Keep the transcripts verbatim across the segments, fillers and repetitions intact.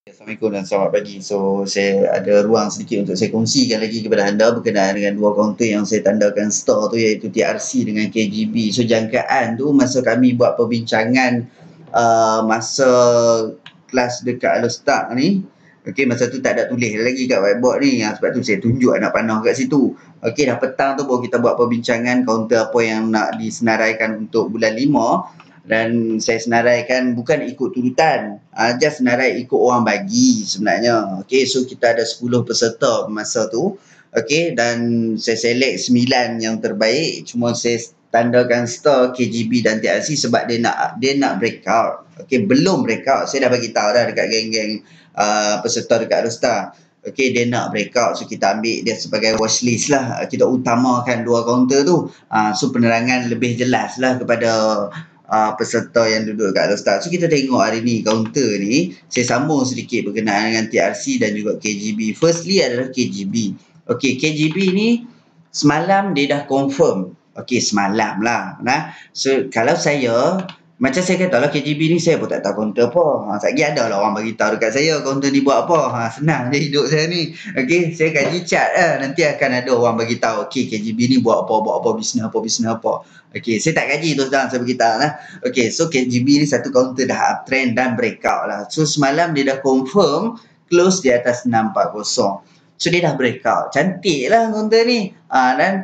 Assalamualaikum dan selamat pagi. So, saya ada ruang sedikit untuk saya kongsikan lagi kepada anda berkenaan dengan dua kaunter yang saya tandakan store tu, iaitu T R C dengan K G B. So, jangkaan tu masa kami buat perbincangan uh, masa kelas dekat Alostak ni, okey, masa tu tak ada tulis lagi kat whiteboard ni. Ha, sebab tu saya tunjuk anak panah kat situ. Okey, dah petang tu baru kita buat perbincangan kaunter apa yang nak disenaraikan untuk bulan lima. Dan saya senaraikan bukan ikut turutan, uh, just senarai ikut orang bagi sebenarnya. Okey, so kita ada sepuluh peserta masa tu. Okey, dan saya select sembilan yang terbaik, cuma saya tandakan star K G B dan T R C sebab dia nak dia nak breakout. Okey, belum breakout, saya dah bagi tahu dah dekat geng-geng uh, peserta dekat Rosta. Okey, dia nak breakout, so kita ambil dia sebagai watchlist lah. Kita utamakan dua kaunter tu, uh, so penerangan lebih jelas lah kepada Uh, peserta yang duduk kat Alostar. So kita tengok hari ni kaunter ni, saya sambung sedikit berkenaan dengan T R C dan juga K G B. Firstly adalah K G B. Okey, K G B ni semalam dia dah confirm. Okey, semalam lah. Nah, so kalau saya, macam saya kata lah, K G B ni saya pun tak tahu kaunter apa. Ha, sekejap ada lah orang bagi tahu dekat saya kaunter ni buat apa. Ha, senang je hidup saya ni. Okey, saya kaji chart lah. Nanti akan ada orang bagi tahu, okey, K G B ni buat apa, buat apa, bisnes apa, bisnes apa. Okey, saya tak kaji tu sekarang, saya beritahu lah. Okey, so K G B ni satu kaunter dah uptrend dan breakout lah. So semalam dia dah confirm close di atas enam empat kosong. So dia dah breakout. Cantik lah kaunter ni. Uh, dan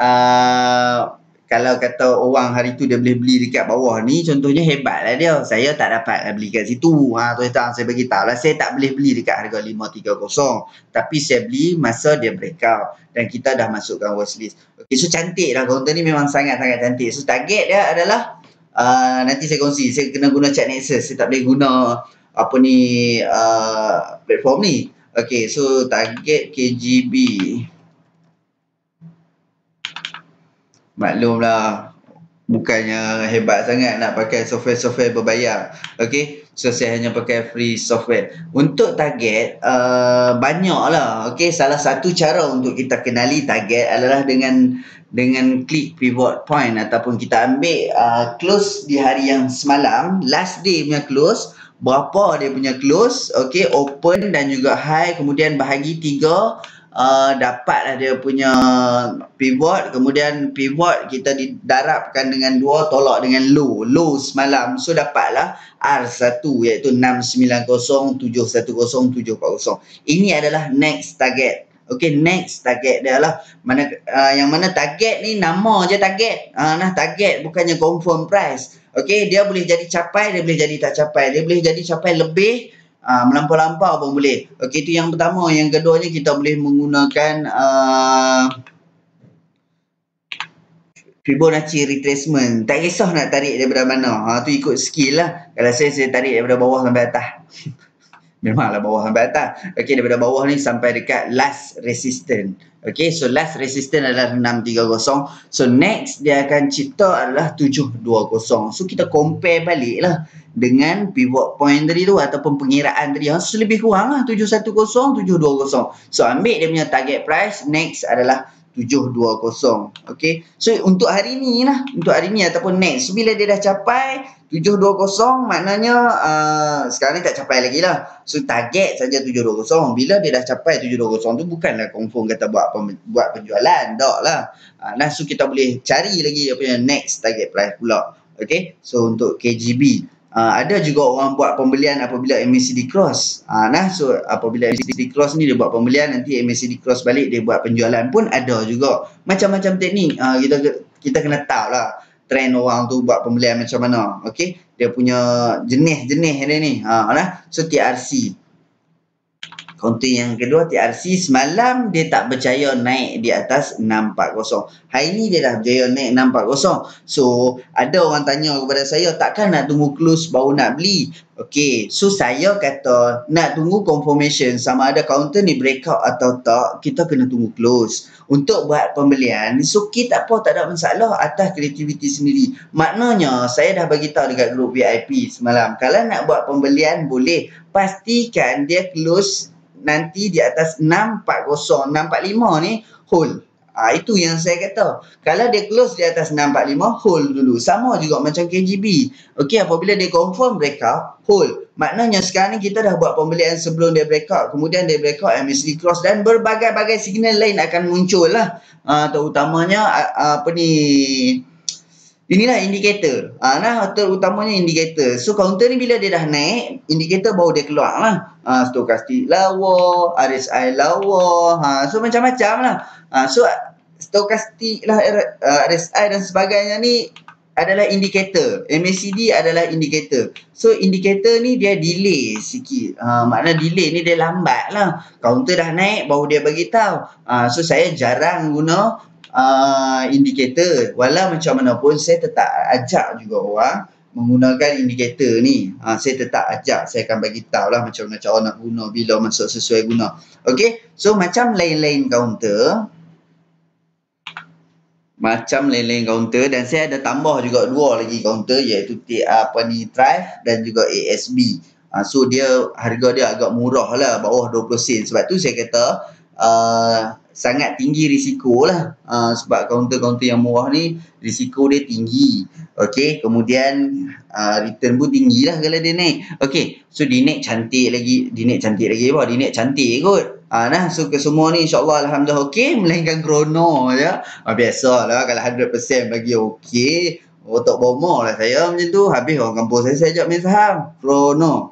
uh, kalau kata orang hari tu dia boleh beli dekat bawah ni, contohnya hebat lah dia. Saya tak dapat lah beli kat situ. Ha, tu sekarang saya beritahu lah, saya tak boleh beli dekat harga lima tiga kosong. Tapi saya beli masa dia breakout. Dan kita dah masukkan watchlist. Okey, so cantik lah kaunter ni, memang sangat-sangat cantik. So target dia adalah, uh, nanti saya kongsi, saya kena guna chat Nexus. Saya tak boleh guna apa ni, uh, platform ni. Okey, so target K G B. Maklumlah, bukannya hebat sangat nak pakai software-software berbayar. Okey, so saya hanya pakai free software. Untuk target, uh, banyak lah. Okey, salah satu cara untuk kita kenali target adalah dengan dengan klik pivot point, ataupun kita ambil uh, close di hari yang semalam, last day punya close, berapa dia punya close, okey, open dan juga high, kemudian bahagi tiga. Uh, dapatlah dia punya pivot, kemudian pivot kita didarabkan dengan dua, tolak dengan low low semalam, so dapatlah R satu, iaitu enam sembilan kosong tujuh satu kosong tujuh empat kosong. Ini adalah next target. Okey, next target dia lah mana, uh, yang mana target ni nama je target. Uh, nah, target bukannya confirm price. Okey, dia boleh jadi capai, dia boleh jadi tak capai, dia boleh jadi capai lebih, Uh, melampau-lampau pun boleh. Okey, itu yang pertama. Yang keduanya, kita boleh menggunakan uh, Fibonacci retracement. Tak kisah nak tarik daripada mana. Ha, tu ikut skill lah. Kalau saya, saya tarik daripada bawah sampai atas. Memanglah bawah sampai atas. Okey, daripada bawah ni sampai dekat last resistance. Okey, so last resistance adalah enam tiga kosong. So next dia akan cipta adalah tujuh dua kosong. So kita compare balik lah dengan pivot point tadi tu, ataupun pengiraan tadi. So lebih kurang lah tujuh satu kosong, tujuh dua kosong. So ambil dia punya target price, next adalah tujuh dua kosong. Okey, so untuk hari ni lah, untuk hari ni ataupun next. So bila dia dah capai tujuh dua kosong, maknanya uh, sekarang ni tak capai lagi lah. So target saja tujuh dua kosong. Bila dia dah capai tujuh dua kosong tu, bukanlah confirm kata buat buat penjualan, tak lah. Uh, nah, so kita boleh cari lagi dia punya next target price pula. Okey, so untuk K G B, Uh, ada juga orang buat pembelian apabila M A C D cross. Uh, nah, so apabila M A C D cross ni dia buat pembelian, nanti M A C D cross balik dia buat penjualan pun ada juga. Macam-macam teknik. Uh, kita kita kena tahu lah trend orang tu buat pembelian macam mana. Okey, dia punya jenis-jenis dia ni. Uh, nah, so T R C. Kaunter yang kedua, T R C, semalam dia tak berjaya naik di atas enam empat kosong. Hari ni dia dah berjaya naik enam empat kosong. So, ada orang tanya kepada saya, takkan nak tunggu close baru nak beli? Okey, so saya kata nak tunggu confirmation sama ada kaunter ni breakout atau tak, kita kena tunggu close. Untuk buat pembelian, so kita apa, tak ada masalah atas kreativiti sendiri. Maknanya, saya dah bagi tahu dekat grup V I P semalam, kalau nak buat pembelian boleh, pastikan dia close nanti di atas enam empat kosong, enam empat lima ni hold. Ha, itu yang saya kata. Kalau dia close di atas enam empat lima, hold dulu. Sama juga macam K G B. Okey, apabila dia confirm breakout, hold. Maknanya sekarang ni kita dah buat pembelian sebelum dia breakout. Kemudian dia breakout M A C D cross dan berbagai-bagai signal lain akan muncul lah. Uh, terutamanya uh, apa ni, inilah indikator. Ah, nah, terutamanya indikator. So counter ni bila dia dah naik, indikator baru dia keluar lah. Ah, stokastik lawa, R S I lawa. Ha, so macam-macam lah. Ah, so stokastik lah, R S I dan sebagainya ni adalah indikator. M A C D adalah indikator. So indikator ni dia delay sikit. Ha, makna delay ni dia lambat lah. Counter dah naik baru dia bagi tahu. Ha, so saya jarang guna uh, indikator. Walau macam mana pun saya tetap ajak juga orang menggunakan indikator ni. Ha, saya tetap ajak. Saya akan bagi tahu lah macam mana cara nak guna, bila masuk sesuai guna. Okay. So macam lain-lain counter. Macam lain-lain counter, dan saya ada tambah juga dua lagi counter, iaitu apa ni, Thrive dan juga A S B. Uh, so dia harga dia agak murah lah, bawah dua puluh sen. Sebab tu saya kata uh, sangat tinggi risiko lah. Uh, sebab counter-counter yang murah ni risiko dia tinggi. Okey, kemudian uh, return pun tinggi lah kalau dia naik. Okey, so dia naik cantik lagi, dia naik cantik lagi apa? Dia naik cantik kot. Ah, nah, so ke semua ni insyaAllah Alhamdulillah okey, melainkan krono ya. Ah, biasalah kalau one hundred percent bagi okey, otak bomo lah saya macam tu. Habis orang kampung saya, saya ajak main saham. Krono.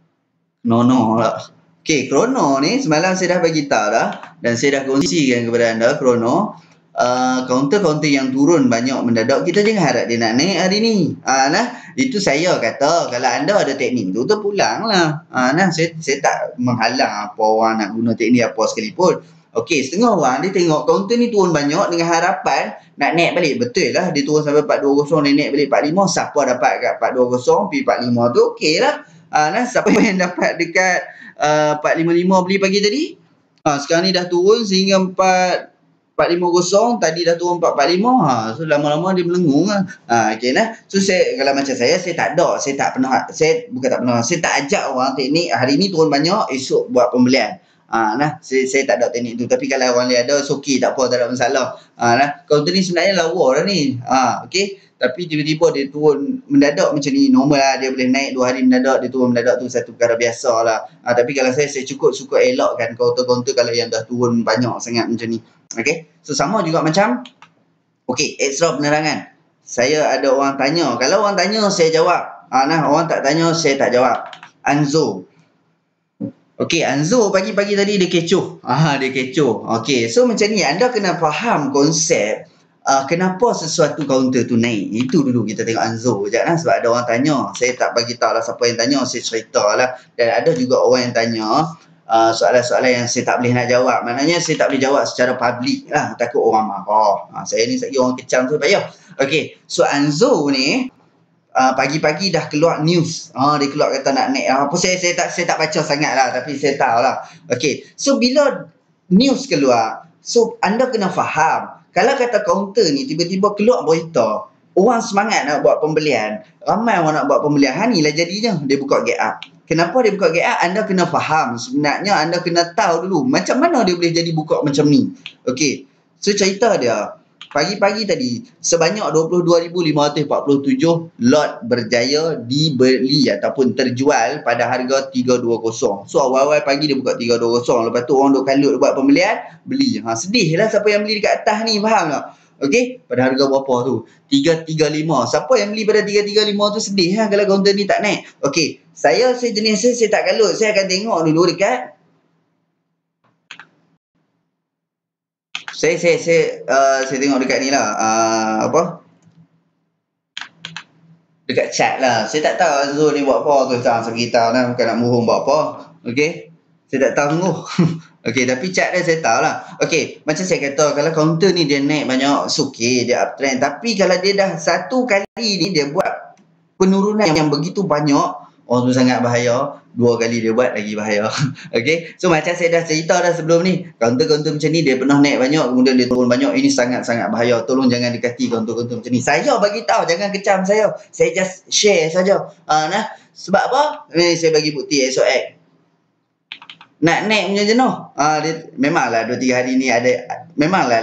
Nono lah. Okey, krono ni semalam saya dah bagi tahu dah, dan saya dah kongsikan kepada anda krono. Uh, counter-counter yang turun banyak mendadak, kita jangan harap dia nak naik hari ni. Ah, nah, itu saya kata kalau anda ada teknik tu, terpulanglah. Ah, nah, saya, saya tak menghalang apa orang nak guna teknik apa sekalipun. Okey, setengah orang dia tengok counter ni turun banyak dengan harapan nak naik balik. Betul lah, dia turun sampai empat dua kosong, dia naik balik empat lima. Siapa dapat kat empat dua kosong pergi empat lima tu okey lah. Ah, nah, siapa yang dapat dekat uh, empat lima lima beli pagi tadi? Ah, sekarang ni dah turun sehingga empat empat lima kosong, tadi dah turun empat empat lima. Ha, so lama-lama dia melengung lah. Ha, okey nah. So saya, kalau macam saya, saya tak ada, saya tak pernah, saya bukan tak pernah, saya tak ajak orang teknik hari ni turun banyak, esok buat pembelian. Ha, nah, saya, saya tak ada teknik tu. Tapi kalau orang lain ada, so okey, tak apa, tak ada masalah. Ha, nah, counter ni sebenarnya lawa dah ni. Ha, okey. Tapi tiba-tiba dia turun mendadak macam ni, normal lah. Dia boleh naik dua hari mendadak, dia turun mendadak tu satu perkara biasa lah. Ha, tapi kalau saya, saya cukup suka elakkan counter-counter kalau yang dah turun banyak sangat macam ni. Okay. So sama juga macam, okay, extra penerangan. Saya ada orang tanya, kalau orang tanya saya jawab. Ha, nah, orang tak tanya saya tak jawab. Anzo. Okay, Anzo pagi-pagi tadi dia kecoh. Ah, dia kecoh. Okay, so macam ni, anda kena faham konsep uh, kenapa sesuatu counter tu naik. Itu dulu kita tengok Anzo sekejap lah. Sebab ada orang tanya, saya tak bagi tahu lah siapa yang tanya, saya cerita lah. Dan ada juga orang yang tanya Uh, soalan-soalan yang saya tak boleh nak jawab. Maknanya saya tak boleh jawab secara publik lah. Takut orang marah. Ha, saya ni lagi orang kecam tu payah. Okay. So Anzo ni uh, pagi-pagi dah keluar news. Ha, dia keluar kata nak naik. Apa saya, saya tak saya tak baca sangat lah. Tapi saya tahu lah. Okay. So bila news keluar, so anda kena faham. Kalau kata counter ni tiba-tiba keluar berita, orang semangat nak buat pembelian. Ramai orang nak buat pembelian. Ha, ni lah jadinya. Dia buka gate up. Kenapa dia buka gate up? Anda kena faham. Sebenarnya anda kena tahu dulu macam mana dia boleh jadi buka macam ni. Okey. So cerita dia, pagi-pagi tadi sebanyak dua puluh dua ribu lima ratus empat puluh tujuh lot berjaya dibeli ataupun terjual pada harga tiga dua kosong. So awal-awal pagi dia buka tiga dua kosong. Lepas tu orang duk kalut buat pembelian, beli. Ha, sedih lah siapa yang beli dekat atas ni, faham tak? Okey, pada harga berapa tu? tiga tiga lima. Siapa yang beli pada tiga tiga lima tu sedih lah kalau counter ni tak naik. Okey, saya saya jenis saya, saya tak kalut. Saya akan tengok dulu dekat saya saya saya uh, saya tengok dekat ni lah, uh, apa? Dekat chat lah. Saya tak tahu Azul ni buat apa tu, tak sekitar lah, bukan nak murung buat apa. Okey. Saya tak tahu sungguh. Okey, tapi chat dia saya tahu lah. Okey, macam saya kata, kalau counter ni dia naik banyak, so okey, dia uptrend. Tapi kalau dia dah satu kali ni dia buat penurunan yang begitu banyak, orang tu sangat bahaya. Dua kali dia buat lagi bahaya. Okey, so macam saya dah cerita dah sebelum ni, counter-counter macam ni dia pernah naik banyak, kemudian dia turun banyak. Ini sangat-sangat bahaya. Tolong jangan dekati counter-counter macam ni. Saya bagi tahu, jangan kecam saya. Saya just share saja. Uh, nah, sebab apa? Ni saya bagi bukti esok X. Nak naik punya jenuh. Ah, dia, memanglah dua tiga hari ni ada, memanglah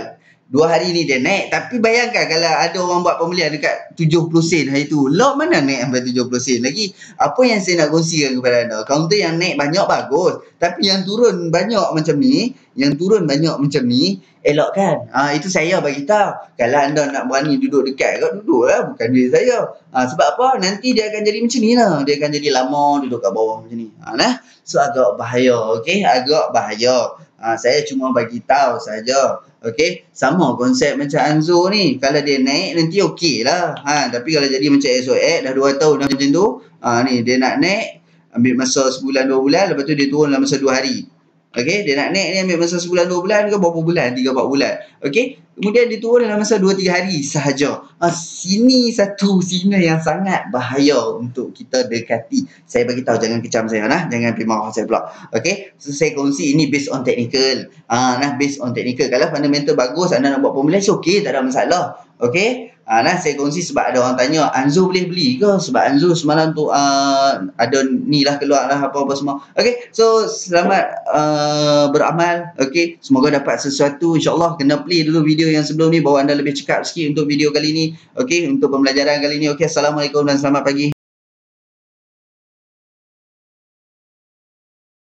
Dua hari ni dia naik. Tapi bayangkan kalau ada orang buat pembelian dekat tujuh puluh sen hari tu. Lot mana naik sampai tujuh puluh sen lagi. Apa yang saya nak kongsikan kepada anda? Kaunter yang naik banyak bagus. Tapi yang turun banyak macam ni. Yang turun banyak macam ni. Elokkan. Ha, itu saya bagi tahu. Kalau anda nak berani duduk dekat, kau duduk lah. Bukan duit saya. Ha, sebab apa? Nanti dia akan jadi macam ni lah. Dia akan jadi lama duduk kat bawah macam ni. Ha, nah? So agak bahaya. Okay? Agak bahaya. Ha, saya cuma bagi tahu saja. Okey, sama konsep macam Anzo ni. Kalau dia naik nanti okey lah. Ha, tapi kalau jadi macam S O X dah dua tahun dah macam tu, ha, ni dia nak naik ambil masa sebulan dua bulan, lepas tu dia turun dalam masa dua hari. Okey, dia nak naik ni ambil masa sebulan dua bulan ke berapa bulan? tiga empat bulan. Okey, kemudian dia turun dalam masa dua tiga hari sahaja. Ha, sini satu signal yang sangat bahaya untuk kita dekati. Saya bagi tahu, jangan kecam saya nah, jangan pergi marah saya pula. Okey, so saya kongsi ini based on technical. Ah, nah based on technical. Kalau fundamental bagus, anda nak buat pembelian okey, tak ada masalah. Okey. Ah, nah saya kongsi sebab ada orang tanya, Anzo boleh beli ke? Sebab Anzo semalam tu uh, ada ni lah keluar lah apa-apa semua. Okey, so selamat uh, beramal. Okey, semoga dapat sesuatu. InsyaAllah kena play dulu video yang sebelum ni baru anda lebih cekap sikit untuk video kali ni. Okey, untuk pembelajaran kali ni. Okey, Assalamualaikum dan selamat pagi.